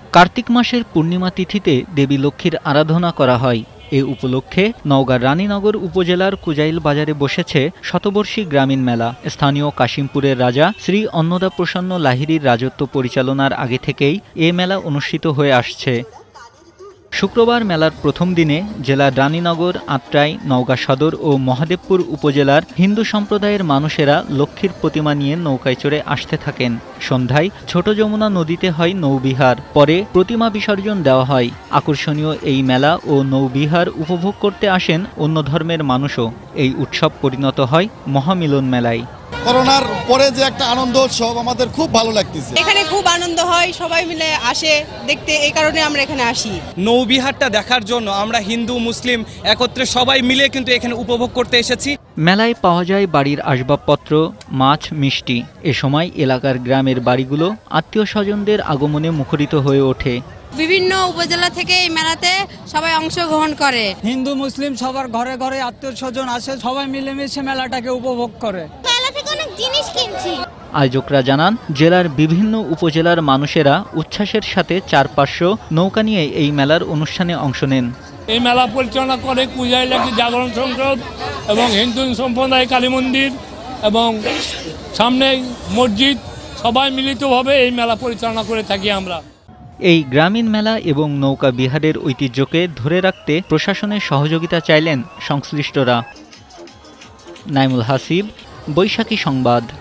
কার্তিক মাসের পূর্ণিমা তিথিতে দেবী লক্ষ্মীর আরাধনা করা হয়। এ উপলক্ষে নওগাঁর রানীনগর উপজেলার কুজাইল বাজারে বসেছে শতবর্ষী গ্রামীণ মেলা। স্থানীয় কাশিমপুরের রাজা শ্রী অন্নদা প্রসন্ন লাহিড়ীর রাজত্ব পরিচালনার আগে থেকেই এ মেলা অনুষ্ঠিত হয়ে আসছে। শুক্রবার মেলার প্রথম দিনে জেলার রানীনগর, আত্রাই, নওগাঁ সদর ও মহাদেবপুর উপজেলার হিন্দু সম্প্রদায়ের মানুষেরা লক্ষ্মীর প্রতিমা নিয়ে নৌকায় চড়ে আসতে থাকেন। সন্ধ্যায় ছোট যমুনা নদীতে হয় নৌবিহার, পরে প্রতিমা বিসর্জন দেওয়া হয়। আকর্ষণীয় এই মেলা ও নৌবিহার উপভোগ করতে আসেন অন্য ধর্মের মানুষও। এই উৎসব পরিণত হয় মহামিলন মেলায়। করোনার পরে যে একটা আনন্দ উৎসব আমাদের খুব ভালো লাগতেছে। এখানে খুব আনন্দ হয়, সবাই মিলে আসে দেখতে, এই কারণে আমরা এখানে আসি। নৌবিহারটা দেখার জন্য আমরা হিন্দু মুসলিম একত্রে সবাই মিলে কিন্তু এখানে উপভোগ করতে এসেছি। মেলায় পাওয়া যায় বাড়ির আসবাবপত্র, মাছ, মিষ্টি। এ সময় এলাকার গ্রামের বাড়িগুলো আত্মীয় স্বজনদের আগমনে মুখরিত হয়ে ওঠে। বিভিন্ন উপজেলা থেকে এই মেলাতে সবাই অংশগ্রহণ করে। হিন্দু মুসলিম সবার ঘরে ঘরে আত্মীয় স্বজন আসে, সবাই মিলেমিশে মেলাটাকে উপভোগ করে। মেলা থেকে অনেক জিনিস কিনছি। আয়োজকরা জানান, জেলার বিভিন্ন উপজেলার মানুষেরা উচ্ছ্বাসের সাথে 400-500 নৌকা নিয়ে এই মেলার অনুষ্ঠানে অংশ নেন। এই মেলা পরিচালনা করে কুজাইল একটি জাগরণ সংসদ এবং হিন্দু সম্প্রদায় কালী মন্দির এবং সামনে মসজিদ, সবাই মিলিতভাবে এই মেলা পরিচালনা করে থাকি আমরা। এই গ্রামীণ মেলা এবং নৌকা বিহারের ঐতিহ্যকে ধরে রাখতে প্রশাসনের সহযোগিতা চাইলেন সংশ্লিষ্টরা। নাইমুল হাসিব, বৈশাখী সংবাদ।